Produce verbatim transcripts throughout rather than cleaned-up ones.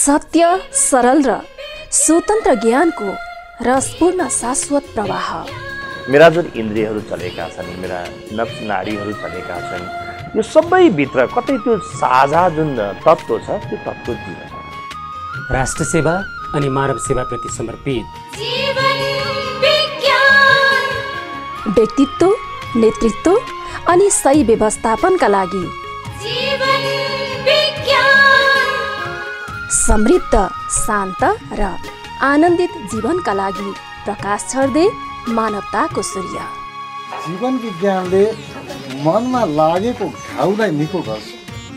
सत्य, सरल र स्वतन्त्र ज्ञानको रसपूर्ण शाश्वत प्रवाह। मेरा जुन इन्द्रियहरू चलेका छन्, मेरा नब्ज नाडीहरू चलेका छन्, यो सबैभित्र कतै त्यो साझा जुन तत्त्व छ त्यो तत्त्व जीवन हो। राष्ट्र सेवा अनि मानव सेवाप्रति समर्पित जीवन विज्ञान। व्यक्तित्व, नेतृत्व अनि सही व्यवस्थापनका लागि जीवन विज्ञान। समृद्ध, शान्त र आनन्दित जीवनका लागि प्रकाश छर्दै मानवताको सूर्य। जीवन विज्ञानले मनमा लागेको घाउलाई निको गर्छ।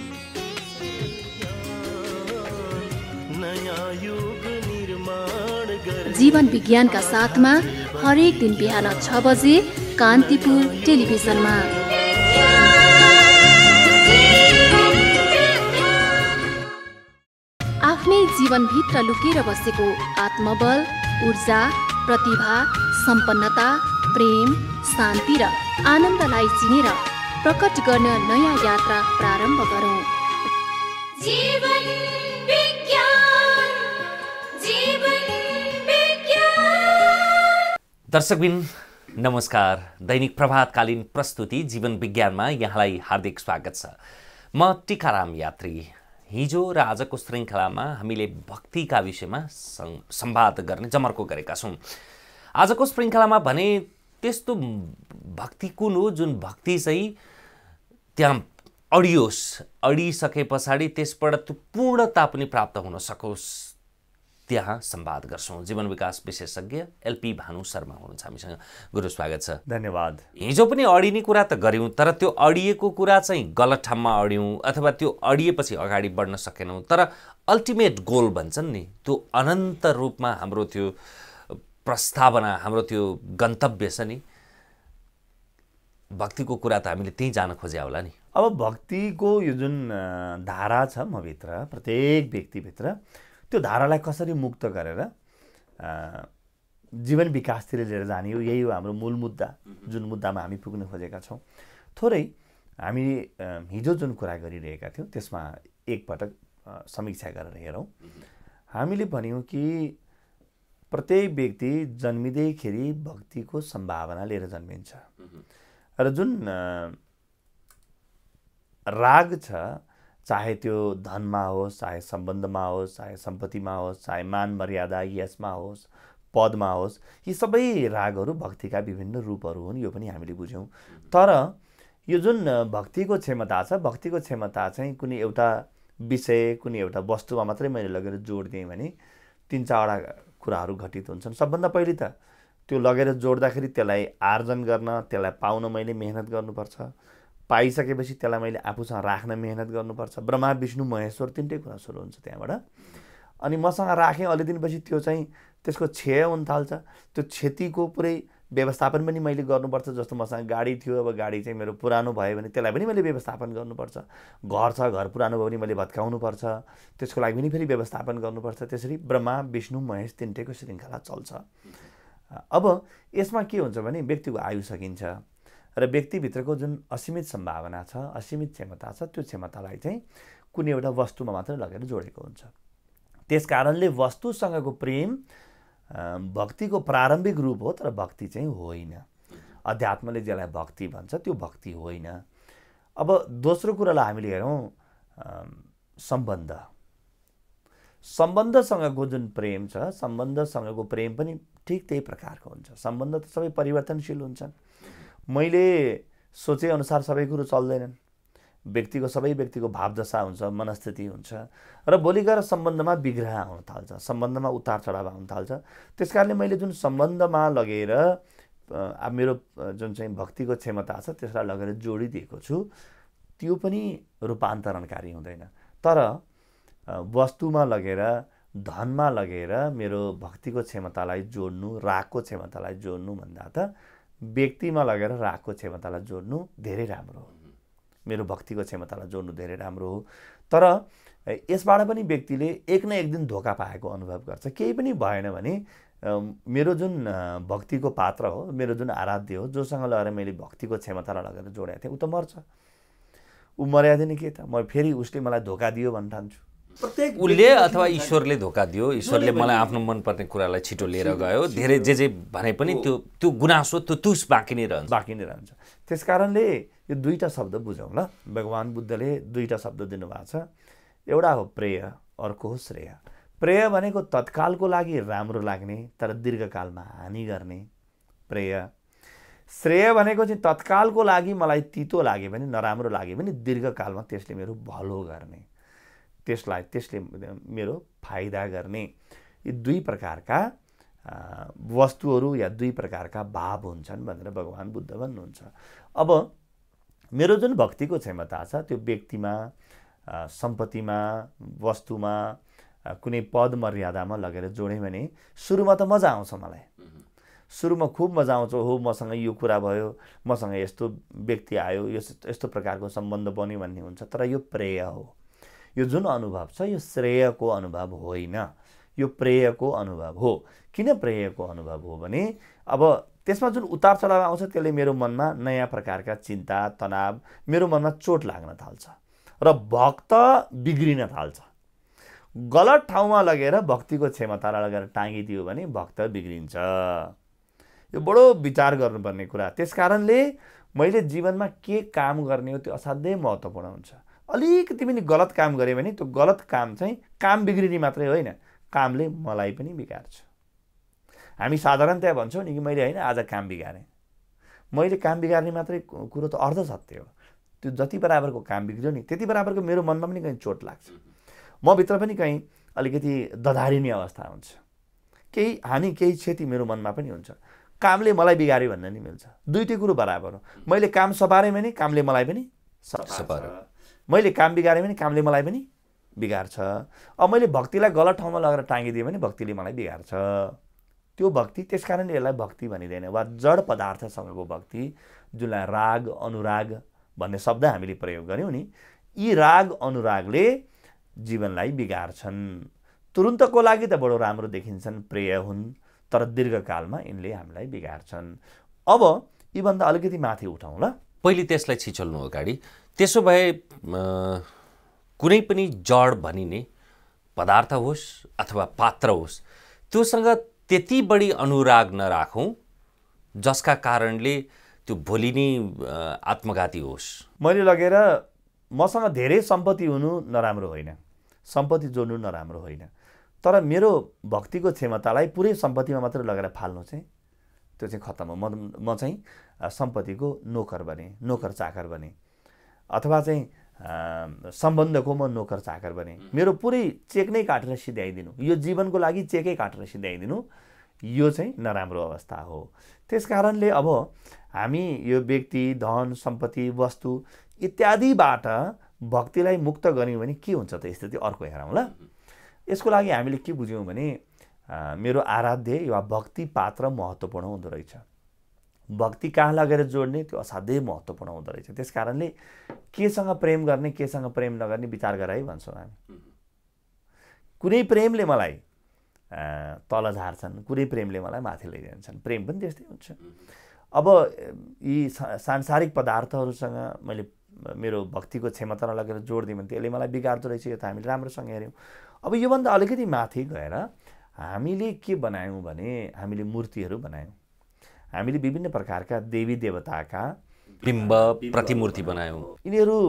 जीवन विज्ञानका साथमा हरेक दिन बिहान छ बजे कान्तिपुर टेलिभिजनमा। आफ्नै जीवनभित्र लुकेर बसेको आत्मबल, ऊर्जा, प्रतिभा, सम्पन्नता, प्रेम, शान्ति र आनन्दलाई चिनेर प्रकट गर्न नयाँ यात्रा प्रारम्भ गरौँ। जीवन विज्ञान, जीवन विज्ञान। दर्शकबिन नमस्कार। दैनिक प्रभातकालीन प्रस्तुति जीवन विज्ञानमा यहाँलाई हार्दिक स्वागत छ। म टिकाराम यात्री। हिजो र आजको श्रृङ्खलामा हामीले भक्तिका विषयमा संवाद गर्ने जमर्को गरेका छौँ। आजको श्रृङ्खलामा भने त्यस्तो भक्ति कुन हो जुन भक्ति चाहिँ त्यहाँ अडियोस्, अडिसके पछाडि त्यसबाट त्यो पूर्णता पनि प्राप्त हुन सकोस्, त्यहाँ संवाद गर्छौँ। जीवन विकास विशेषज्ञ एलपी भानु शर्मा हुनुहुन्छ हामीसँग। गुरु स्वागत छ। धन्यवाद। हिजो पनि अडिने कुरा त गऱ्यौँ, तर त्यो अडिएको कुरा चाहिँ गलत ठाउँमा अड्यौँ अथवा त्यो अडिएपछि अगाडि बढ्न सकेनौँ। तर अल्टिमेट गोल भन्छन् नि, त्यो अनन्त रूपमा हाम्रो त्यो प्रस्तावना, हाम्रो त्यो गन्तव्य छ नि, भक्तिको कुरा त हामीले त्यहीँ जान खोज्या होला नि। अब भक्तिको यो जुन धारा छ म भित्र, प्रत्येक व्यक्तिभित्र, त्यो धारालाई कसरी मुक्त गरेर जीवन विकासतिर लिएर जाने हो, यही हो हाम्रो मूल मुद्दा, जुन मुद्दामा हामी पुग्न खोजेका छौँ। थोरै हामी हिजो जुन कुरा गरिरहेका थियौँ त्यसमा एकपटक समीक्षा गरेर हेरौँ। हामीले भन्यौँ कि प्रत्येक व्यक्ति जन्मिँदैखेरि भक्तिको सम्भावना लिएर जन्मिन्छ र जुन राग छ, चाहे त्यो धनमा होस्, चाहे सम्बन्धमा होस्, चाहे सम्पत्तिमा होस्, चाहे मान मर्यादा यशमा होस्, पदमा होस्, यी सबै रागहरू भक्तिका विभिन्न रूपहरू हुन्, यो पनि हामीले बुझ्यौँ। तर यो जुन भक्तिको क्षमता छ, भक्तिको क्षमता चाहिँ कुनै एउटा विषय, कुनै एउटा वस्तुमा मात्रै मैले लगेर जोड दिएँ भने तिन चारवटा कुराहरू घटित हुन्छन्। सबभन्दा पहिले त त्यो लगेर जोड्दाखेरि त्यसलाई आर्जन गर्न, त्यसलाई पाउन मैले मेहनत गर्नुपर्छ, पाइसकेपछि त्यसलाई मैले आफूसँग राख्न मेहनत गर्नुपर्छ। ब्रह्मा विष्णु महेश्वर तिनटै कुरा सुरु हुन्छ त्यहाँबाट। अनि मसँग राखेँ, अलि दिनपछि त्यो चाहिँ त्यसको क्षय हुन थाल्छ। त्यो क्षतिको पुरै व्यवस्थापन पनि मैले गर्नुपर्छ। जस्तो मसँग गाडी थियो, अब गाडी चाहिँ मेरो पुरानो भयो भने त्यसलाई पनि मैले व्यवस्थापन गर्नुपर्छ। घर छ, घर पुरानो भयो भने मैले भत्काउनुपर्छ, त्यसको लागि पनि फेरि व्यवस्थापन गर्नुपर्छ। त्यसरी ब्रह्मा विष्णु महेश तिनटैको श्रृङ्खला चल्छ। अब यसमा के हुन्छ भने व्यक्तिको आयु सकिन्छ र व्यक्तिभित्रको जुन असीमित सम्भावना छ, असीमित क्षमता छ, त्यो क्षमतालाई चाहिँ कुनै एउटा वस्तुमा मात्रै लगेर जोडेको हुन्छ। त्यस कारणले वस्तुसँगको प्रेम भक्तिको प्रारम्भिक रूप हो, तर भक्ति चाहिँ होइन। अध्यात्मले जसलाई भक्ति भन्छ त्यो भक्ति होइन। अब दोस्रो कुरालाई हामीले हेरौँ, सम्बन्ध। सम्बन्धसँगको जुन प्रेम छ, सम्बन्धसँगको प्रेम पनि ठिक त्यही प्रकारको हुन्छ। सम्बन्ध त सबै परिवर्तनशील हुन्छन्। मैले सोचेअनुसार सबै कुरो चल्दैनन्। व्यक्तिको सबै व्यक्तिको भावदशा हुन्छ, मनस्थिति हुन्छ र भोलि गएर सम्बन्धमा विग्रह आउन थाल्छ, सम्बन्धमा उतार चढाव आउन थाल्छ। त्यस कारणले मैले जुन सम्बन्धमा लगेर अब मेरो जुन चाहिँ भक्तिको क्षमता छ त्यसलाई लगेर जोडिदिएको छु, त्यो पनि रूपान्तरणकारी हुँदैन। तर वस्तुमा लगेर, धनमा लगेर मेरो भक्तिको क्षमतालाई जोड्नु, रागको क्षमतालाई जोड्नु भन्दा त व्यक्तिमा लगेर रागको क्षमतालाई जोड्नु धेरै राम्रो हो। मेरो भक्तिको क्षमतालाई जोड्नु धेरै राम्रो हो। तर यसबाट पनि व्यक्तिले एक न एक दिन धोका पाएको अनुभव गर्छ। केही पनि भएन भने मेरो जुन भक्तिको पात्र हो, मेरो जुन आराध्य हो, जोसँग लगेर मैले भक्तिको क्षमतालाई लगेर जोडेको थिएँ, ऊ त मर्छ। ऊ मर्यादिने के त, म फेरि उसले मलाई धोका दियो भन्न ठान्छु। प्रत्येक उसले अथवा ईश्वरले धोका दियो, ईश्वरले मलाई आफ्नो मनपर्ने कुरालाई छिटो लिएर गयो, धेरै जे जे भने पनि त्यो त्यो गुनासो त्यो तुस बाँकी नै रहन्छ बाँकी नै रहन्छ। त्यस कारणले यो दुईवटा शब्द बुझौँ ल। भगवान् बुद्धले दुईवटा शब्द दिनुभएको छ। एउटा हो प्रेय, अर्को हो श्रेय। प्रेय भनेको तत्कालको लागि राम्रो लाग्ने तर दीर्घकालमा हानि गर्ने प्रेय। श्रेय भनेको चाहिँ तत्कालको लागि मलाई तितो लागे पनि नराम्रो लागे पनि दीर्घकालमा त्यसले मेरो भलो गर्ने, त्यसलाई त्यसले मेरो फाइदा गर्ने। यी दुई प्रकारका वस्तुहरू या दुई प्रकारका भाव हुन्छन् भनेर भगवान् बुद्ध भन्नुहुन्छ। अब मेरो जुन भक्तिको क्षमता छ त्यो व्यक्तिमा, सम्पत्तिमा, वस्तुमा, कुनै पद मर्यादामा लगेर जोडेँ भने सुरुमा त मजा आउँछ मलाई, सुरुमा खुब मजा आउँछ। हो मसँग यो कुरा भयो, मसँग यस्तो व्यक्ति आयो, यो यस्तो प्रकारको सम्बन्ध बन्यो भन्ने हुन्छ। तर यो प्रेय हो। यो जुन अनुभव छ यो श्रेयको अनुभव होइन, यो प्रेयको अनुभव हो। किन प्रेयको अनुभव हो भने अब त्यसमा जुन उतार चढाव आउँछ त्यसले मेरो मनमा नयाँ प्रकारका चिन्ता, तनाव, मेरो मनमा चोट लाग्न थाल्छ र भक्त बिग्रिन थाल्छ। गलत ठाउँमा लगेर भक्तिको क्षमतालाई लगेर टाँगिदियो भने भक्त बिग्रिन्छ। यो बडो विचार गर्नुपर्ने कुरा। त्यस कारणले मैले जीवनमा के काम गर्ने हो त्यो असाध्यै महत्त्वपूर्ण हुन्छ। अलिकति पनि गलत काम गरेँ भने त्यो गलत काम चाहिँ काम बिग्रिने मात्रै होइन, कामले मलाई पनि बिगार्छ। हामी साधारणतया भन्छौँ नि कि मैले होइन आज काम बिगारेँ। मैले काम बिगार्ने मात्रै कुरो त अर्ध सत्य हो। त्यो जति बराबरको काम बिग्रियो नि त्यति बराबरको मेरो मनमा पनि कहीँ चोट लाग्छ, म भित्र पनि कहीँ अलिकति दधारिने अवस्था हुन्छ, केही हानि केही क्षति मेरो मनमा पनि हुन्छ। कामले मलाई बिगाऱ्यो भन्न नि मिल्छ, दुईटै कुरो बराबर हो। मैले काम सपारेँ भने कामले मलाई पनि सपार्छ, मैले काम बिगारेँ भने कामले मलाई पनि बिगार्छ। अब मैले भक्तिलाई गलत ठाउँमा लगेर टाँगिदिएँ भने भक्तिले मलाई बिगार्छ। त्यो भक्ति, त्यस कारणले यसलाई भक्ति भनिँदैन। वा जड पदार्थसँगको भक्ति, जुनलाई राग अनुराग भन्ने शब्द हामीले प्रयोग गऱ्यौँ नि, यी राग अनुरागले जीवनलाई बिगार्छन्। तुरुन्तको लागि त बडो राम्रो देखिन्छन्, प्रेय हुन्, तर दीर्घकालमा यिनले हामीलाई बिगार्छन्। अब यीभन्दा अलिकति माथि उठाउँ ल। पहिले त्यसलाई छिचल्नु अगाडि, त्यसो भए कुनै पनि जड भनिने पदार्थ होस् अथवा पात्र होस्, त्योसँग त्यति बढी अनुराग नराखौँ जसका कारणले त्यो भोलि नै आत्मघाती होस्। मैले लगेर मसँग धेरै सम्पत्ति हुनु नराम्रो होइन, सम्पत्ति जोड्नु नराम्रो होइन, तर मेरो भक्तिको क्षमतालाई पुरै सम्पत्तिमा मात्र लगेर फाल्नु चाहिँ त्यो चाहिँ खत्तम हो। म म चाहिँ सम्पत्तिको नोकर बने, नोकर चाकर बने, अथवा चाहिँ सम्बन्धको म नोकर चाकर बने। मेरो पुरै चेक नै काटेर सिध्याइदिनु, यो जीवनको लागि चेकै काटेर सिध्याइदिनु, यो चाहिँ नराम्रो अवस्था हो। त्यस कारणले अब हामी यो व्यक्ति, धन, सम्पत्ति, वस्तु इत्यादिबाट भक्तिलाई मुक्त गऱ्यौँ भने के हुन्छ त स्थिति, अर्को हेरौँ ल। यसको लागि हामीले के बुझ्यौँ भने मेरो आराध्य वा भक्ति पात्र महत्त्वपूर्ण हुँदो रहेछ। भक्ति कहाँ लगेर जोड्ने त्यो असाध्यै महत्त्वपूर्ण हुँदो रहेछ। त्यस कारणले केसँग प्रेम गर्ने, केसँग प्रेम नगर्ने विचार गराइ भन्छौँ हामी। कुनै प्रेमले मलाई तल झार्छन्, कुनै प्रेमले मलाई माथि लैजान्छन्। प्रेम पनि त्यस्तै हुन्छ। अब यी सांसारिक पदार्थहरूसँग मैले मेरो भक्तिको क्षमता लगेर जोड्दिएँ भने त्यसले मलाई बिगार्दो रहेछ, यो त हामीले राम्रोसँग हेऱ्यौँ। अब योभन्दा अलिकति माथि गएर हामीले के बनायौँ भने हामीले मूर्तिहरू बनायौँ। हामीले विभिन्न प्रकारका देवी देवताका बिम्ब प्रतिमूर्ति बनायौँ। यिनीहरू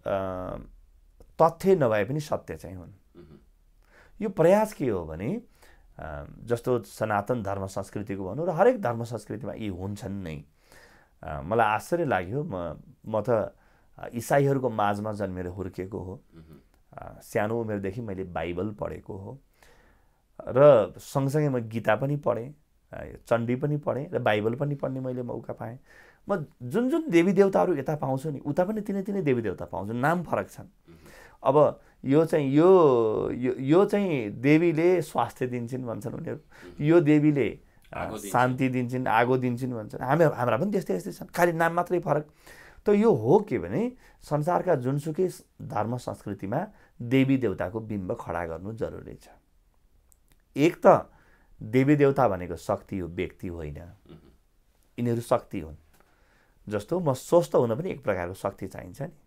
तथ्य नभए पनि सत्य चाहिँ हुन्। यो प्रयास के हो भने जस्तो सनातन धर्म संस्कृतिको भनौँ र हरेक धर्म संस्कृतिमा यी हुन्छन् नै। मलाई आश्चर्य लाग्यो, म म त इसाईहरूको माझमा जन्मेर हुर्केको हो। सानो उमेरदेखि मैले बाइबल पढेको हो र सँगसँगै म गीता पनि पढेँ, चण्डी पनि पढेँ र बाइबल पनि पढ्ने मैले मौका पाएँ। म जुन जुन देवी देवताहरू यता पाउँछु नि उता पनि तिनै तिनै देवी देवता पाउँछु, नाम फरक छन्। अब यो चाहिँ यो यो चाहिँ देवीले स्वास्थ्य दिन्छन् भन्छन् उनीहरू, यो देवीले शान्ति दिन्छन्, आगो दिन्छन् भन्छन्। हामी हाम्रा पनि त्यस्तै यस्तै छन्, खालि नाम मात्रै फरक। त यो हो के भने संसारका जुनसुकै धर्म संस्कृतिमा देवी देवताको बिम्ब खडा गर्नु जरुरी छ। एक त देवी देवता भनेको शक्ति हो, व्यक्ति होइन। यिनीहरू शक्ति हुन्। जस्तो म स्वस्थ हुन पनि एक प्रकारको शक्ति चाहिन्छ नि।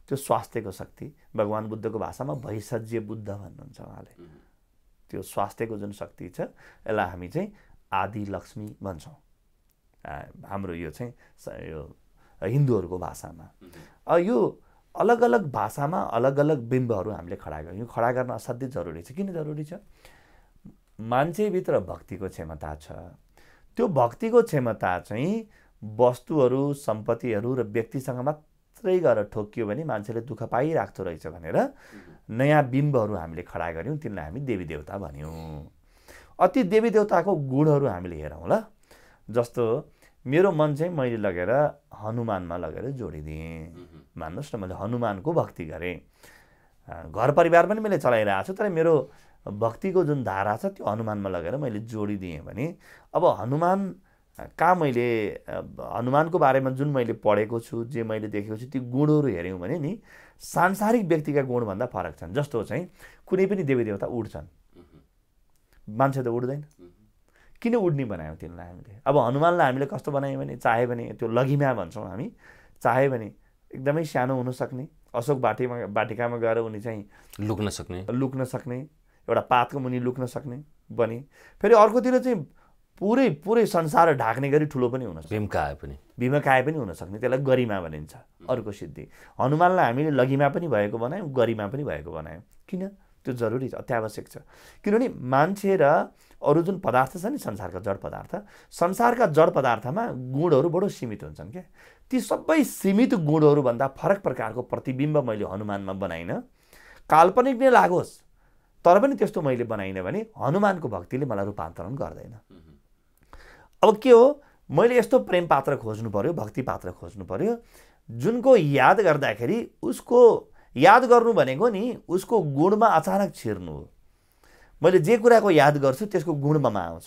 त्यो स्वास्थ्यको शक्ति, भगवान् बुद्धको भाषामा भैषज्य बुद्ध भन्नुहुन्छ उहाँले। त्यो स्वास्थ्यको जुन शक्ति छ यसलाई हामी चाहिँ आदि लक्ष्मी भन्छौँ हाम्रो यो चाहिँ यो हिन्दूहरूको भाषामा। यो अलग अलग भाषामा अलग अलग बिम्बहरू हामीले खडा गर्यौँ। यो खडा गर्न असाध्यै जरुरी छ। किन जरुरी छ? मान्छेभित्र भक्तिको क्षमता छ। त्यो भक्तिको क्षमता चाहिँ वस्तुहरू, सम्पत्तिहरू र व्यक्तिसँग मात्रै गएर ठोकियो भने मान्छेले दुःख पाइराख्दो रहेछ भनेर नयाँ बिम्बहरू हामीले खडा गऱ्यौँ। तिनलाई हामी देवी देवता भन्यौँ। अति देवी देवताको गुणहरू हामीले हेरौँ ल। जस्तो मेरो मन चाहिँ मैले लगेर हनुमानमा लगेर जोडिदिएँ। मान्नुहोस् न, मैले हनुमानको भक्ति गरेँ। घर परिवार पनि मैले चलाइरहेको छु, तर मेरो भक्तिको जुन धारा छ त्यो हनुमानमा लगेर मैले जोडिदिएँ भने अब हनुमान कहाँ मैले हनुमानको बारेमा जुन मैले पढेको छु, जे मैले देखेको छु, ती गुणहरू हेऱ्यौँ भने नि सांसारिक व्यक्तिका गुणभन्दा फरक छन्। जस्तो चाहिँ कुनै पनि देवी देवता उड्छन्, मान्छे त उड्दैन। किन उड्ने बनायौँ तिनलाई हामीले? अब हनुमानलाई हामीले कस्तो बनायौँ भने चाहे भने त्यो लघिमा भन्छौँ हामी, चाहे भने एकदमै सानो हुनसक्ने, अशोक बाटीमा बाटिकामा गएर उनी चाहिँ लुक्न सक्ने लुक्न सक्ने एउटा पातको मुनि लुक्न सक्ने बने। फेरि अर्कोतिर चाहिँ पुरै पुरै संसार ढाक्ने गरी ठुलो पनि हुन सक्ने, भीमकाय पनि भीमकाय पनि हुन सक्ने, त्यसलाई गरिमा भनिन्छ। अर्को सिद्धि हनुमानलाई हामीले लघिमा पनि भएको बनायौँ, गरिमा पनि भएको बनायौँ। किन? त्यो जरुरी छ, अत्यावश्यक छ। किनभने मान्छे र अरू जुन पदार्थ छ नि संसारका जड पदार्थ, संसारका जड पदार्थमा गुणहरू बडो सीमित हुन्छन् क्या। ती सबै सीमित गुणहरूभन्दा फरक प्रकारको प्रतिबिम्ब मैले हनुमानमा बनाइनँ। काल्पनिक नै लागोस् तर पनि त्यस्तो मैले बनाइनँ भने हनुमानको भक्तिले मलाई रूपान्तरण गर्दैन। अब के हो, मैले यस्तो प्रेम पात्र खोज्नु पर्यो, भक्ति पात्र खोज्नु पर्यो जुनको याद गर्दाखेरि उसको याद गर्नु भनेको नि उसको गुणमा अचानक छिर्नु हो। मैले जे कुराको याद गर्छु त्यसको गुण ममा आउँछ।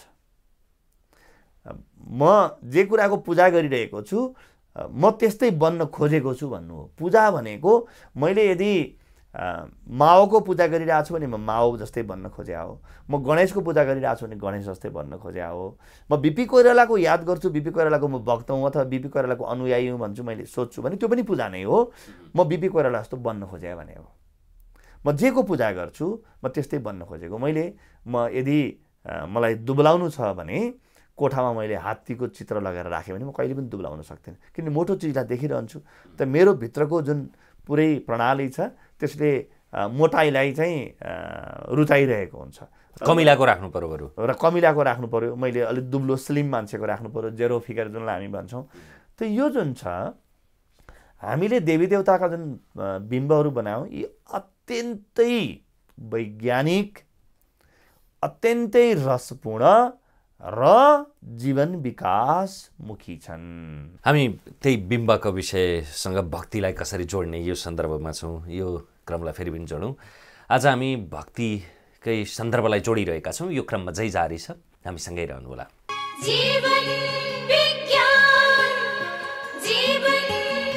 म जे कुराको पूजा गरिरहेको छु म त्यस्तै बन्न खोजेको छु भन्नु हो। पूजा भनेको मैले यदि माओको पूजा गरिरहेको छु भने म माओ जस्तै बन्न खोजे हो। म गणेशको पूजा गरिरहेको छु भने गणेश जस्तै बन्न खोजे हो। म बिपी कोइरालाको याद गर्छु, बिपी कोइरालाको म भक्त हुँ अथवा बिपी कोइरालाको अनुयायी हुँ भन्छु, मैले सोच्छु भने त्यो पनि पूजा नै हो। म बिपी कोइराला जस्तो बन्न खोजे भने हो। म जेको पूजा गर्छु म त्यस्तै बन्न खोजेको। मैले म यदि मलाई दुब्लाउनु छ भने कोठामा मैले हात्तीको चित्र लगाएर राखेँ भने म कहिले पनि दुब्लाउन सक्दिनँ, किन मोटो चिजलाई देखिरहन्छु। त मेरो भित्रको जुन पुरै प्रणाली छ त्यसले मोटाइलाई चाहिँ रुचाइरहेको हुन्छ। कमिलाको राख्नु पर्यो बरु र कमिलाको राख्नु पर्यो, मैले अलिक दुब्लो स्लिम मान्छेको राख्नु पर्यो, जेरो फिगर जुनलाई हामी भन्छौँ। त यो जुन छ हामीले देवी देवताका जुन बिम्बहरू बनायौँ यी अत्यन्तै वैज्ञानिक, अत्यन्तै रसपूर्ण र जीवन विकासमुखी छन्। हामी त्यही बिम्बको विषयसँग भक्तिलाई कसरी जोड्ने यो सन्दर्भमा छौँ। यो क्रमलाई फेरि पनि जोडौँ। आज हामी भक्तिकै सन्दर्भलाई जोडिरहेका छौँ। यो क्रम अझै जारी छ, हामीसँगै रहनुहोला। जीवन विज्ञान जीवन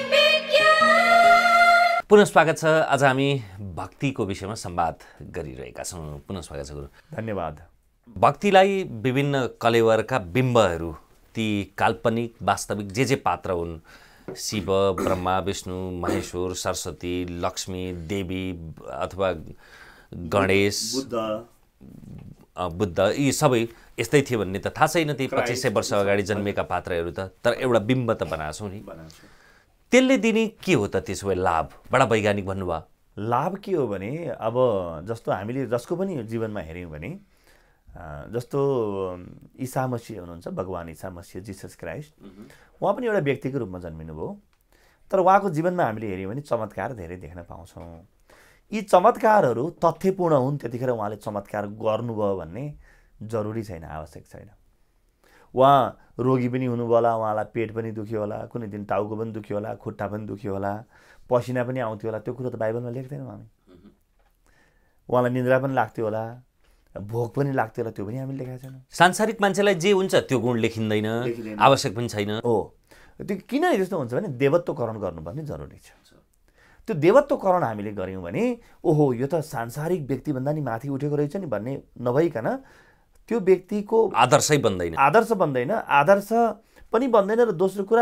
विज्ञान पुनः स्वागत छ। आज हामी भक्तिको विषयमा संवाद गरिरहेका छौँ। पुनः स्वागत छ गुरु। धन्यवाद। भक्तिलाई विभिन्न कलेवरका बिम्बहरू, ती काल्पनिक वास्तविक जे जे पात्र हुन्, शिव, ब्रह्मा, विष्णु, महेश्वर, सरस्वती, लक्ष्मी, देवी अथवा गणेश, बुद्ध, यी सबै यस्तै थिए भन्ने त थाहा छैन। त्यही पच्चिस सय वर्ष अगाडि जन्मेका पात्रहरू त, तर एउटा बिम्ब त बनाएको छौँ नि। त्यसले दिने के हो त त्यसो भए लाभ? बडा वैज्ञानिक भन्नुभयो। लाभ के हो भने अब जस्तो हामीले जसको पनि जीवनमा हेऱ्यौँ भने जस्तो ईसा मसीह हुनुहुन्छ, भगवान् ईसा मसीह, जिसस क्राइस्ट, उहाँ पनि एउटा व्यक्तिको रूपमा जन्मिनु भयो। तर उहाँको जीवनमा हामीले हेऱ्यौँ भने चमत्कार धेरै देख्न पाउँछौँ। यी चमत्कारहरू तथ्यपूर्ण हुन् त्यतिखेर उहाँले चमत्कार गर्नुभयो भन्ने जरुरी छैन, आवश्यक छैन। उहाँ रोगी पनि हुनुभयो होला, उहाँलाई पेट पनि दुख्यो होला, कुनै दिन टाउको पनि दुख्यो होला, खुट्टा पनि दुख्यो होला, पसिना पनि आउँथ्यो होला। त्यो कुरो त बाइबलमा लेख्दैनौँ हामी। उहाँलाई निन्द्रा पनि लाग्थ्यो होला, भोक पनि लाग्थ्यो होला, त्यो पनि हामीले लेखेका छैनौँ। सांसारिक मान्छेलाई जे हुन्छ त्यो गुण लेखिँदैन, आवश्यक पनि छैन। हो, त्यो किन त्यस्तो हुन्छ भने देवत्वकरण गर्नुपर्ने जरुरी छ। त्यो देवत्वकरण हामीले गऱ्यौँ भने ओहो यो त सांसारिक व्यक्तिभन्दा नि माथि उठेको रहेछ नि भन्ने नभइकन त्यो व्यक्तिको आदर्शै बन्दैन, आदर्श बन्दैन, आदर्श पनि बन्दैन। र दोस्रो कुरा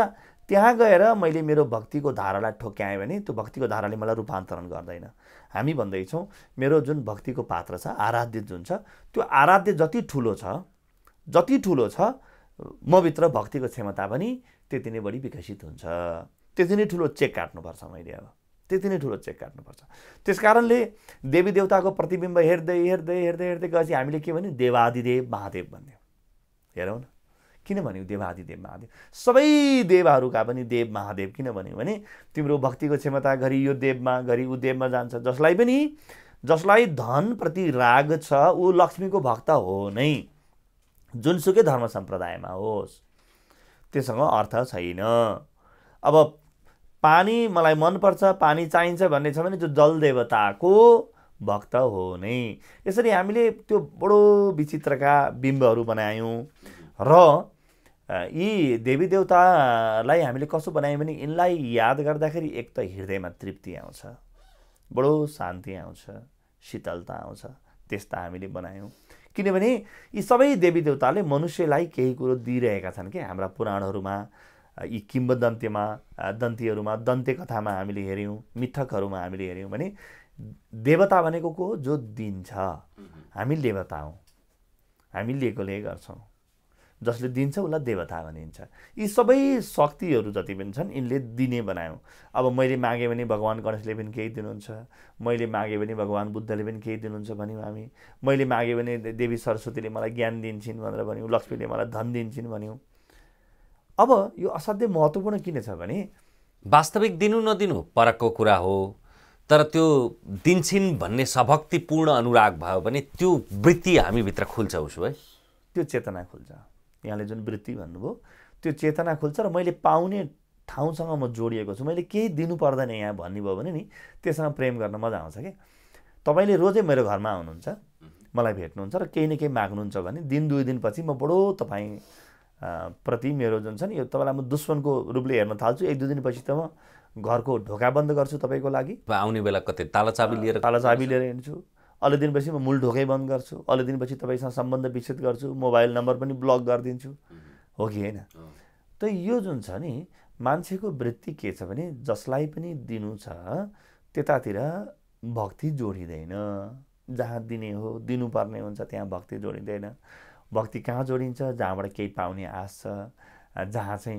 त्यहाँ गएर मैले मेरो भक्तिको धारालाई ठोक्याएँ भने त्यो भक्तिको धाराले मलाई रूपान्तरण गर्दैन। हामी भन्दैछौँ मेरो जुन भक्तिको पात्र छ, आराध्य जुन छ, त्यो आराध्य जति ठुलो छ जति ठुलो छ मभित्र भक्तिको क्षमता पनि त्यति नै बढी विकसित हुन्छ। त्यति नै ठुलो चेक काट्नुपर्छ मैले, अब त्यति नै ठुलो चेक काट्नुपर्छ। त्यस कारणले देवी देवताको प्रतिबिम्ब हेर्दै हेर्दै हेर्दै हेर्दै गएपछि हामीले के भन्यौँ? देवादिदेव महादेव भन्यौँ। हेरौँ न, किन भन्यौँ देवादिदेव महादेव? सबै देवहरूका पनि देव महादेव किन भन्यौँ भने तिम्रो भक्तिको क्षमता घरि यो देवमा घरि ऊ देवमा जान्छ। जसलाई पनि जसलाई धनप्रति राग छ ऊ लक्ष्मीको भक्त हो नै, जुनसुकै धर्म सम्प्रदायमा होस्, त्योसँग अर्थ छैन। अब पानी मलाई मनपर्छ, पानी चाहिन्छ भन्ने छ भने त्यो जल देवताको भक्त हो नै। यसरी हामीले त्यो बडो विचित्रका बिम्बहरू बनायौँ र यी देवी देवतालाई हामीले कसो बनायौँ भने यिनलाई याद गर्दाखेरि एक त हृदयमा तृप्ति आउँछ, बडो शान्ति आउँछ, शीतलता आउँछ, त्यस्ता हामीले बनायौँ। किनभने यी सबै देवी देवताले मनुष्यलाई केही कुरो दिइरहेका छन् कि हाम्रा पुराणहरूमा, यी किम्बदन्तीमा दन्तीहरूमा, दन्ते कथामा हामीले हेऱ्यौँ, मिथकहरूमा हामीले हेऱ्यौँ भने देवता भनेको को हो? जो दिन्छ। हामी देवता हौँ, हामी लिएकोले गर्छौँ, जसले दिन्छ उसलाई देवता भनिन्छ। यी सबै शक्तिहरू जति पनि छन् यिनले दिने बनायौँ। अब मैले मागेँ भने भगवान् गणेशले पनि केही दिनुहुन्छ, मैले मागेँ भने भगवान् बुद्धले पनि केही दिनुहुन्छ भन्यौँ हामी। मैले मागेँ भने देवी सरस्वतीले मलाई ज्ञान दिन्छन् भनेर भन्यौँ, लक्ष्मीले मलाई धन दिन्छन् भन्यौँ। अब यो असाध्यै महत्त्वपूर्ण किन छ भने वास्तविक दिनु नदिनु परको कुरा हो, तर त्यो दिन्छन् भन्ने सभक्तिपूर्ण अनुराग भयो भने त्यो वृत्ति हामीभित्र खुल्छ। उसो भए त्यो चेतना खुल्छ। यहाँले जुन वृत्ति भन्नुभयो त्यो चेतना खुल्छ र मैले पाउने ठाउँसँग म जोडिएको छु, मैले केही दिनु पर्दैन यहाँ भन्नुभयो भने नि त्योसँग प्रेम गर्न मजा आउँछ कि। तपाईँले रोजै मेरो घरमा आउनुहुन्छ, मलाई भेट्नुहुन्छ र केही न केही माग्नुहुन्छ भने दिन दुई दिनपछि म बडो तपाईँ प्रति मेरो जुन छ नि यो तपाईँलाई म दुश्मनको रूपले हेर्न थाल्छु। एक दुई दिनपछि त म घरको ढोका बन्द गर्छु तपाईँको लागि, आउने बेला कतै ताला चाबी लिएर ताला चाबी लिएर हिँड्छु, अलि दिनपछि म मूल ढोकै बन्द गर्छु, अलि दिनपछि तपाईँसँग सम्बन्ध विच्छेद गर्छु, मोबाइल नम्बर पनि ब्लक गरिदिन्छु, हो कि होइन? त यो जुन छ नि मान्छेको वृत्ति के छ भने जसलाई पनि दिनु छ त्यतातिर भक्ति जोडिँदैन। जहाँ दिने हो दिनुपर्ने हुन्छ त्यहाँ भक्ति जोडिँदैन। भक्ति कहाँ जोडिन्छ? जहाँबाट केही पाउने आश छ, जहाँ चाहिँ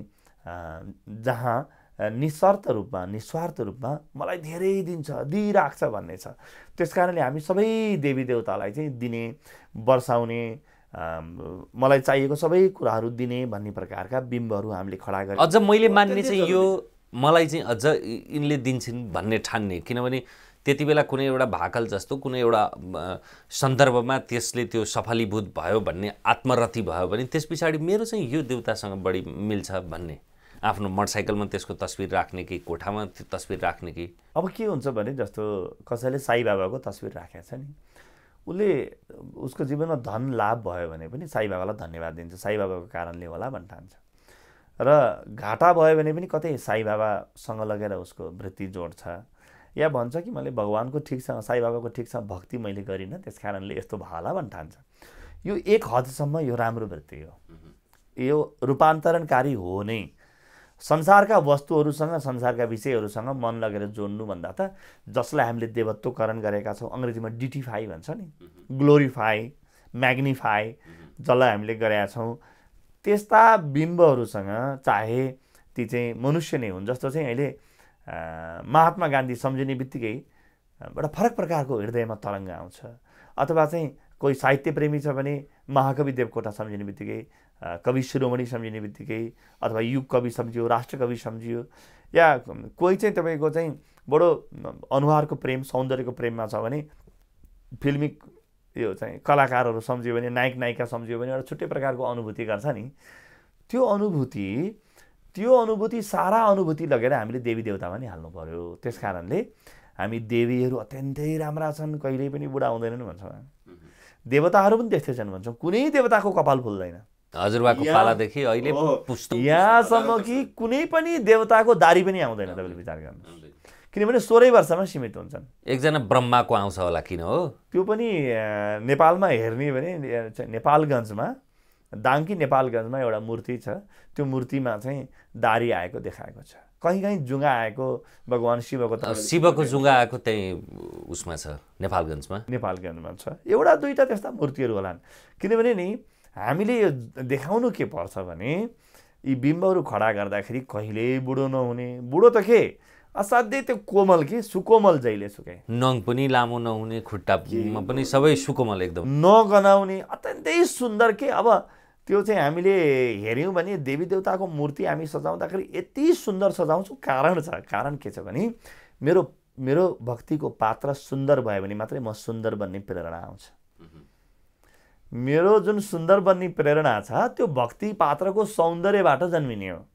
जहाँ निस्वार्थ रूपमा निस्वार्थ रूपमा मलाई धेरै दिन्छ, दिइराख्छ भन्ने छ। त्यस कारणले हामी सबै देवी देवतालाई चाहिँ दिने, वर्षाउने, मलाई चाहिएको सबै कुराहरू दिने भन्ने प्रकारका बिम्बहरू हामीले खडा गरे। अझ मैले मान्ने चाहिँ यो मलाई चाहिँ अझ यिनले दिन्छन् भन्ने ठान्ने, किनभने त्यति बेला कुनै एउटा भाकल जस्तो कुनै एउटा सन्दर्भमा त्यसले त्यो सफलीभूत भयो भन्ने आत्मरति भयो भने त्यस पछाडि मेरो चाहिँ यो देवतासँग बढी मिल्छ भन्ने, आफ्नो मोटरसाइकलमा त्यसको तस्बिर राख्ने कि कोठामा त्यो तस्बिर राख्ने कि। अब के हुन्छ भने जस्तो कसैले साई बाबाको तस्बिर राखेको छ नि, उसले उसको जीवनमा धन लाभ भयो भने पनि साई बाबालाई धन्यवाद दिन्छ, साई बाबाको कारणले होला भन्न ठान्छ। र घाटा भयो भने पनि कतै साई बाबासँग लगेर उसको वृत्ति जोड्छ, या भन्छ कि मैले भगवान्को ठिकसँग साई बाबाको ठिकसँग भक्ति मैले गरिनँ त्यस कारणले यस्तो भयो होला भन्न ठान्छ। यो एक हदसम्म यो राम्रो वृत्ति हो, यो रूपान्तरणकारी हो नै। संसारका वस्तुहरूसँग संसारका विषयहरूसँग मन लगेर जोड्नुभन्दा त जसलाई हामीले देवत्वकरण गरेका छौँ, अङ्ग्रेजीमा डिटिफाई भन्छ नि, ग्लोरिफाई, म्याग्निफाई, जसलाई हामीले गरेका छौँ त्यस्ता बिम्बहरूसँग चाहे ती चाहिँ मनुष्य नै हुन्। जस्तो चाहिँ अहिले महात्मा गान्धी सम्झिने बित्तिकै एउटा फरक प्रकारको हृदयमा तरङ्ग आउँछ, अथवा चाहिँ कोही साहित्य प्रेमी छ भने महाकवि देवकोटा सम्झिने बित्तिकै, कवि शिरोमणि सम्झिने बित्तिकै, अथवा युग कवि सम्झियो, राष्ट्रकवि सम्झियो, या कोही चाहिँ तपाईँको चाहिँ बडो अनुहारको प्रेम सौन्दर्यको प्रेममा छ भने फिल्मी यो चाहिँ कलाकारहरू सम्झियो भने, नायक नायिका सम्झियो भने एउटा छुट्टै प्रकारको अनुभूति गर्छ नि। त्यो अनुभूति त्यो अनुभूति सारा अनुभूति लगेर हामीले देवी देवतामा नि हाल्नु पर्यो। त्यस कारणले हामी देवीहरू अत्यन्तै राम्रा छन्, कहिल्यै पनि बुढा हुँदैनन् भन्छौँ। देवताहरू पनि त्यस्तै छन् भन्छौँ, कुनै देवताको कपाल फुल्दैन। हजुरबाको पालादेखि अहिले यहाँसम्म कि कुनै पनि देवताको दारी पनि आउँदैन, तपाईँले विचार गर्नु, किनभने सोह्रै वर्षमा सीमित हुन्छन्। एकजना ब्रह्माको आउँछ होला, किन हो? त्यो पनि नेपालमा हेर्ने भने नेपालगञ्जमा दाङकी नेपालगञ्जमा एउटा मूर्ति छ, त्यो मूर्तिमा चाहिँ दारी आएको देखाएको छ। कहीँ कहीँ जुङ्गा आएको भगवान शिवको शिवको जुङ्गा आएको त्यही उसमा छ नेपालगञ्जमा नेपालगञ्जमा छ। एउटा दुईवटा त्यस्ता मूर्तिहरू होलान्। किनभने नि हामीले यो देखाउनु के पर्छ भने यी बिम्बहरू खडा गर्दाखेरि कहिले बुढो नहुने, बुढो त के असाध्यै त्यो कोमल के सुकोमल जहिले सुकै, नङ पनि लामो नहुने, खुट्टामा पनि सबै सुकोमल एकदम नगनाउने, अत्यन्तै सुन्दर के। अब त्यो चाहिँ हामीले हेऱ्यौँ भने देवी देवताको मूर्ति हामी सजाउँदाखेरि यति सुन्दर सजाउँछौँ, कारण छ। कारण के छ भने मेरो मेरो भक्तिको पात्र सुन्दर भयो भने मात्रै म सुन्दर बन्ने प्रेरणा आउँछ। मेरो जुन सुन्दर बन्ने प्रेरणा छ त्यो भक्ति पात्रको सौन्दर्यबाट जन्मिने हो।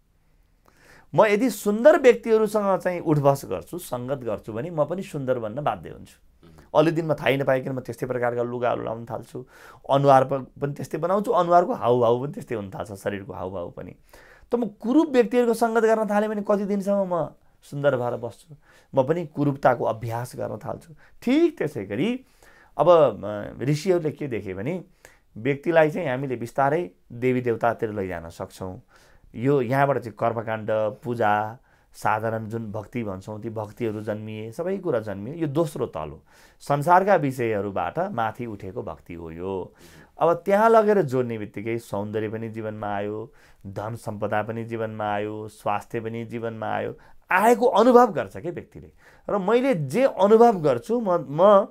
म यदि सुन्दर व्यक्तिहरूसँग चाहिँ उठबस गर्छु, सङ्गत गर्छु भने म पनि सुन्दर बन्न बाध्य हुन्छु। अलि दिनमा थाहै नपाइकन म त्यस्तै प्रकारका लुगाहरू लाउन थाल्छु, अनुहार पनि त्यस्तै बनाउँछु, अनुहारको हाउभाउ पनि त्यस्तै हुन थाल्छ, शरीरको हाउभाउ पनि। त म कुरूप व्यक्तिहरूको सङ्गत गर्न थालेँ भने कति दिनसम्म म सुन्दर भएर बस्छु, म पनि कुरूपताको अभ्यास गर्न थाल्छु। ठिक त्यसै गरी अब ऋषिहरूले के देखे भने व्यक्तिलाई चाहिँ हामीले बिस्तारै देवी देवतातिर लैजान सक्छौँ। यो यहाँबाट चाहिँ कर्मकाण्ड, पूजा, साधारण जुन भक्ति भन्छौँ ती भक्तिहरू जन्मिए, सबै कुरा जन्मिए। यो दोस्रो तल हो, संसारका विषयहरूबाट माथि उठेको भक्ति हो यो। अब त्यहाँ लगेर जोड्ने बित्तिकै सौन्दर्य पनि जीवनमा आयो, धन सम्पदा पनि जीवनमा आयो, स्वास्थ्य पनि जीवनमा आयो। आएको अनुभव गर्छ क्या व्यक्तिले। र मैले जे अनुभव गर्छु, म म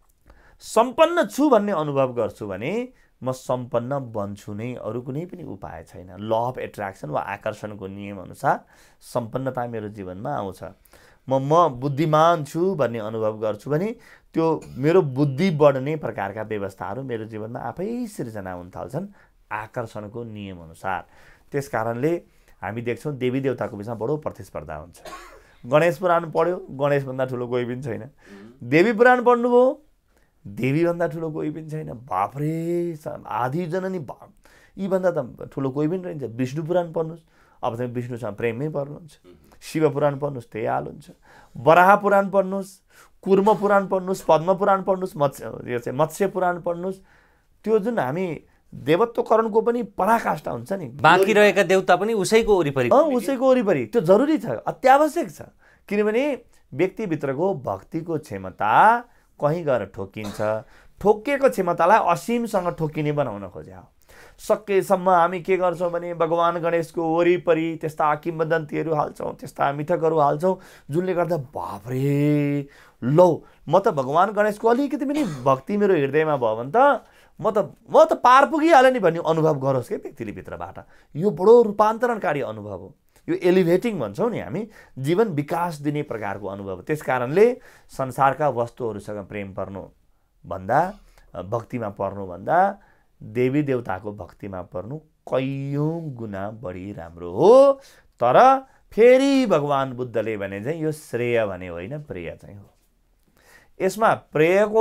सम्पन्न छु भन्ने अनुभव गर्छु भने म सम्पन्न बन्छु नै, अरू कुनै पनि उपाय छैन। ल अफ एट्र्याक्सन वा आकर्षणको नियम अनुसार सम्पन्नता मेरो जीवनमा आउँछ। म म बुद्धिमान छु भन्ने अनुभव गर्छु भने त्यो मेरो बुद्धि बढ्ने प्रकारका व्यवस्थाहरू मेरो जीवनमा आफै सिर्जना हुन थाल्छन् आकर्षणको नियम अनुसार। त्यस कारणले हामी देख्छौँ देवी देवताको बिचमा बडो प्रतिस्पर्धा हुन्छ। गणेश पुराण पढ्यो, गणेशभन्दा ठुलो कोही पनि छैन। देवी पुराण पढ्नुभयो, देवीभन्दा ठुलो कोही पनि छैन। बाफ्रे, आदि जननी बा यीभन्दा त ठुलो कोही पनि रहन्छ। विष्णु पुराण पढ्नुहोस्, अब चाहिँ विष्णुसँग प्रेममै पर्नुहुन्छ। शिव पुराण पढ्नुहोस्, त्यही हाल हुन्छ। वराह पुराण पढ्नुहोस्, कुर्म पुराण पढ्नुहोस्, पद्म पुराण पढ्नुहोस्, मत्स्य यो चाहिँ मत्स्य पुराण पढ्नुहोस्। त्यो जुन हामी देवत्वकरणको पनि पराकाष्ठा हुन्छ नि, बाँकी रहेका देवता पनि उसैको वरिपरि अँ उसैको वरिपरि। त्यो जरुरी छ, अत्यावश्यक छ। किनभने व्यक्तिभित्रको भक्तिको क्षमता कहीँ गएर ठोकिन्छ। ठोकिएको क्षमतालाई असीमसँग ठोकिने बनाउन खोजे हो। सकेसम्म हामी के गर्छौँ भने भगवान गणेशको वरिपरि त्यस्ता किंवदन्तीहरू हाल्छौँ, त्यस्ता मिथकहरू हाल्छौँ जुनले गर्दा बाफ्रे लौ म त भगवान गणेशको अलिकति पनि भक्ति मेरो हृदयमा भयो भने त म त म त पार पुगिहालेँ नि भन्ने अनुभव गरोस् क्या व्यक्तिले भित्रबाट। यो बडो रूपान्तरणकारी अनुभव हो। यो एलिभेटिङ भन्छौँ नि हामी, जीवन विकास दिने प्रकारको अनुभव। त्यस कारणले संसारका वस्तुहरूसँग प्रेम पर्नु भन्दा, भक्तिमा पर्नु भन्दा देवी देवताको भक्तिमा पर्नु कैयौँ गुणा बढी राम्रो हो। तर फेरि भगवान बुद्धले भने चाहिँ यो श्रेय भने होइन, प्रेय चाहिँ हो। यसमा प्रेयको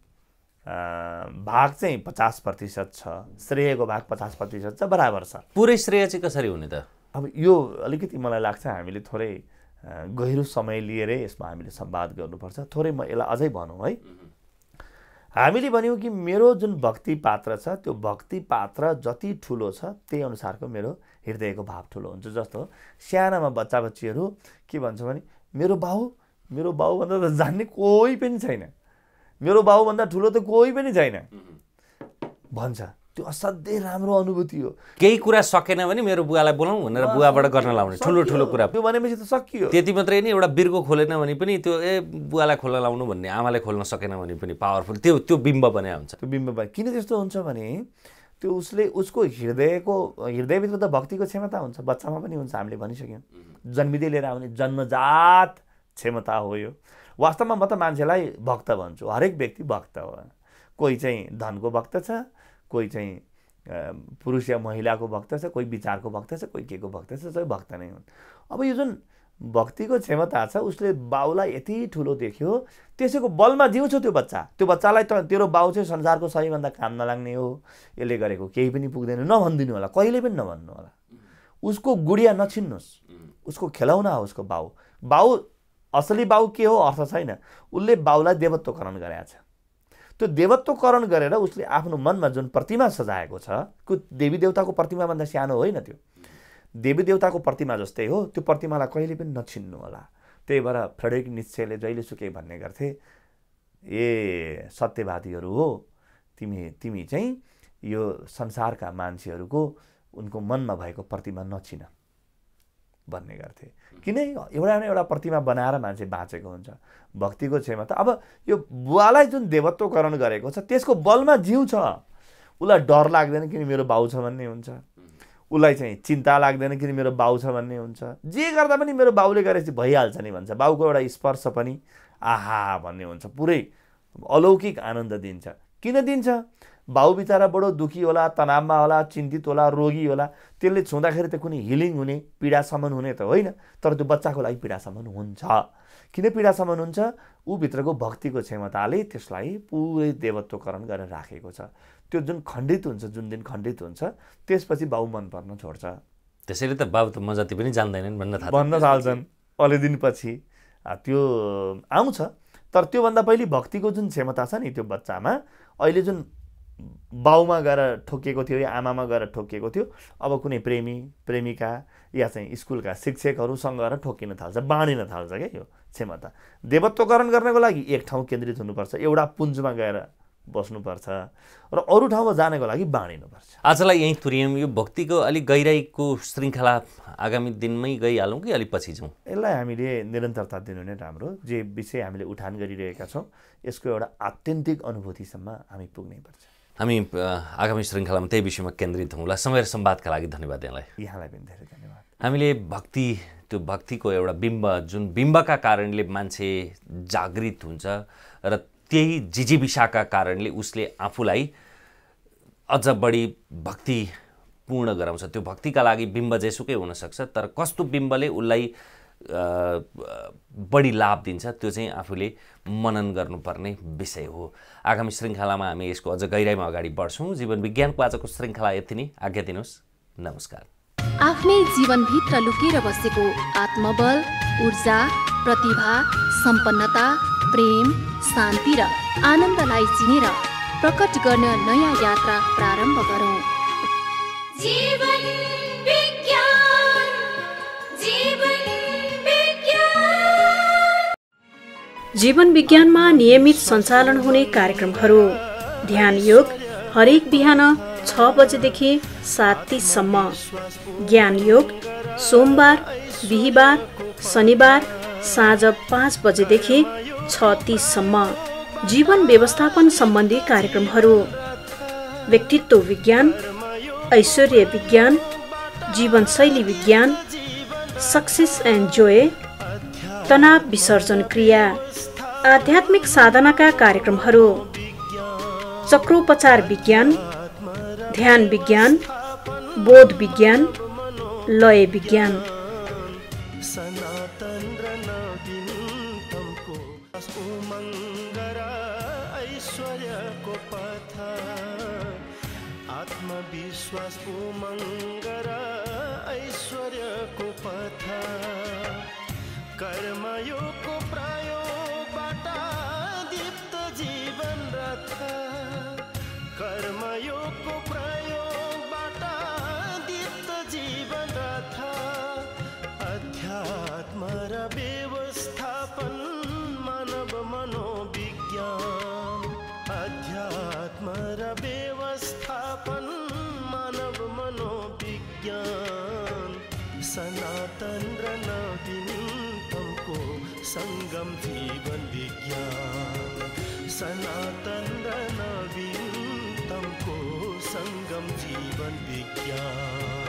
भाग चाहिँ पचास प्रतिशत छ, श्रेयको भाग पचास प्रतिशत छ, बराबर छ। पुरै श्रेय चाहिँ कसरी हुने त? अब यो अलिकति मलाई लाग्छ हामीले थोरै गहिरो समय लिएरै यसमा हामीले संवाद गर्नुपर्छ। थोरै म यसलाई अझै भनौँ है। हामीले भन्यौँ कि मेरो जुन भक्ति पात्र छ त्यो भक्ति पात्र जति ठुलो छ त्यही अनुसारको मेरो हृदयको भाव ठुलो हुन्छ। जस्तो सानामा बच्चा बच्चीहरू के भन्छ भने मेरो बाउ मेरो बाउभन्दा त जान्ने कोही पनि छैन, मेरो बाउभन्दा ठुलो त कोही पनि छैन भन्छ। त्यो असाध्यै राम्रो अनुभूति हो। केही कुरा सकेन भने मेरो बुवालाई बोलाउँ भनेर बुवाबाट गर्न लाउने ठुलो ठुलो कुरा। त्यो भनेपछि त सकियो। त्यति मात्रै नि, एउटा बिर्को खोलेन भने पनि त्यो ए बुवालाई खोल्न लाउनु भन्ने, आमाले खोल्न सकेन भने पनि पावरफुल त्यो त्यो बिम्ब बने हुन्छ। त्यो बिम्ब बने किन त्यस्तो हुन्छ भने त्यो उसले उसको हृदयको हृदयभित्र त भक्तिको क्षमता हुन्छ, बच्चामा पनि हुन्छ। हामीले भनिसक्यौँ जन्मिँदै लिएर आउने जन्मजात क्षमता हो यो। वास्तवमा म त मान्छेलाई भक्त भन्छु, हरेक व्यक्ति भक्त हो। कोही चाहिँ धनको भक्त छ, कोही चाहिँ पुरुष या महिलाको भक्त छ, कोही विचारको भक्त छ, कोही के को भक्त छ, सबै भक्त नै हुन्। अब यो जुन भक्तिको क्षमता छ उसले बाउलाई यति ठुलो देख्यो, त्यसैको बलमा जिउँछ त्यो बच्चा। त्यो बच्चालाई त तेरो बाउ चाहिँ संसारको सबैभन्दा काम नलाग्ने हो, यसले गरेको केही पनि पुग्दैन नभनिदिनु होला, कहिले पनि नभन्नु होला। उसको गुडिया नछिन्नुहोस्, उसको खेलाउना हो उसको बाउ। बाउ असली बाउ के हो अर्थ छैन, उसले बाउलाई देवत्वकरण गरेको छ। त्यो त्यो देवत्वकरण गरेर उसले आफ्नो मनमा जुन प्रतिमा सजाएको छ, त्यो देवी देवताको प्रतिमाभन्दा सानो होइन, त्यो देवी देवताको प्रतिमा जस्तै हो। त्यो प्रतिमालाई कहिले पनि नछिन्नु होला। त्यही भएर फ्रेडरिक नित्सेले जहिलेसुकै भन्ने गर्थे, ए सत्यवादीहरू हो तिमी तिमी चाहिँ यो संसारका मान्छेहरूको उनको मनमा भएको प्रतिमा नछिन भन्ने गर्थे। किन एउटा न एउटा प्रतिमा बनाएर मान्छे बाँचेको हुन्छ। भक्तिको क्षमता, अब यो बुवालाई जुन देवत्वकरण गरेको छ त्यसको बलमा जिउ छ। उसलाई डर लाग्दैन किन मेरो बाउ छ भन्ने हुन्छ, उसलाई चाहिँ चिन्ता लाग्दैन किन मेरो बाउ छ भन्ने हुन्छ। जे गर्दा पनि मेरो बाउले गरेपछि भइहाल्छ नि भन्छ। बाउको एउटा स्पर्श पनि आहा भन्ने हुन्छ, पुरै अलौकिक आनन्द दिन्छ। किन दिन्छ? बाउ बिचरा बडो दुखी होला, तनावमा होला, चिन्तित होला, रोगी होला, त्यसले छुँदाखेरि त कुनै हिलिङ हुने, पीडासमन हुने त होइन, तर त्यो बच्चाको लागि पीडासमन हुन्छ। किन पीडासमन हुन्छ? ऊ भित्रको भक्तिको क्षमताले त्यसलाई पुरै देवत्वकरण गरेर राखेको छ। त्यो जुन खण्डित हुन्छ, जुन दिन खण्डित हुन्छ त्यसपछि बाउ मन पर्न छोड्छ। त्यसैले त बाउ त म जति पनि जान्दैनन् भन्न थाल्छ भन्न थाल्छन् अलि दिनपछि। त्यो आउँछ, तर त्योभन्दा पहिले भक्तिको जुन क्षमता छ नि त्यो बच्चामा, अहिले जुन बाउमा गएर ठोकिएको थियो या आमामा गएर ठोकिएको थियो, अब कुनै प्रेमी प्रेमिका या चाहिँ स्कुलका शिक्षकहरूसँग गएर ठोकिन थाल्छ, बाँडिन थाल्छ क्या यो क्षमता। देवत्वकरण गर्नको लागि एक ठाउँ केन्द्रित हुनुपर्छ, एउटा पुञ्जमा गएर बस्नुपर्छ र अरू ठाउँमा जानको लागि बाँडिनुपर्छ। आजलाई यहीँ तुर्यौँ। यो भक्तिको अलिक गहिराईको श्रृङ्खला आगामी दिनमै गइहालौँ कि अलिक पछि जाउँ? यसलाई हामीले निरन्तरता दिनु नै राम्रो। जे विषय हामीले उठान गरिरहेका छौँ यसको एउटा आत्यन्तिक अनुभूतिसम्म हामी पुग्नै पर्छ। हामी आगामी श्रृङ्खलामा त्यही विषयमा केन्द्रित हौँला। समय र संवादका लागि धन्यवाद यहाँलाई। यहाँलाई पनि धेरै धन्यवाद। हामीले भक्ति, त्यो भक्तिको एउटा बिम्ब, जुन बिम्बका कारणले मान्छे जागृत हुन्छ र त्यही जिजीविसाका कारणले उसले आफूलाई अझ बढी भक्तिपूर्ण गराउँछ। त्यो भक्तिका लागि बिम्ब जेसुकै हुनसक्छ, तर कस्तो बिम्बले उसलाई बढी लाभ दिन्छ त्यो चाहिँ आफूले मनन गर्नुपर्ने विषय हो। आगामी श्रृङ्खलामा हामी यसको अझ गहिराईमा अगाडि बढ्छौँ। जीवन विज्ञानको आजको श्रृङ्खला यति नै। आज्ञा दिनुहोस्। नमस्कार। आफ्नै जीवनभित्र लुकेर बसेको आत्मबल, ऊर्जा, प्रतिभा, सम्पन्नता, प्रेम, शान्ति र आनन्दलाई चिनेर प्रकट गर्न नयाँ यात्रा प्रारम्भ गरौँ। जीवन विज्ञान, जीवन विज्ञान। जीवन विज्ञानमा नियमित सञ्चालन हुने कार्यक्रमहरू: ध्यान योग हरेक बिहान छ बजेदेखि सात तिससम्म, ज्ञान योग सोमबार, बिहिबार, शनिबार साँझ पाँच बजेदेखि छ तिससम्म, जीवन व्यवस्थापन सम्बन्धी कार्यक्रमहरू: व्यक्तित्व विज्ञान, ऐश्वर्य विज्ञान, जीवनशैली विज्ञान, सक्सेस एन्ड जोय, तनाव विसर्जन क्रिया, आध्यात्मिक साधनाका कार्यक्रमहरू: चक्रोपचार विज्ञान, ध्यान विज्ञान, बोध विज्ञान, लय विज्ञान। सनातन र नवीनतमको उमङ्ग र ऐश्वर्यको पथ, आत्मविश्वास उमङ्ग र ऐश्वर्यको पथ, कर्मयोगको प्रयोगबाट दीप्त जीवन रथ, कर्मयोगको प्रयोगबाट दीप्त जीवन रथ, अध्यात्म र व्यवस्थापन मानव मनोविज्ञान, अध्यात्म र व्यवस्थापन मानव मनोविज्ञान, सनातन र नवीनतमको सङ्गम जीवन विज्ञान, सनातन र नवीनतमको सङ्गम जीवन विज्ञान।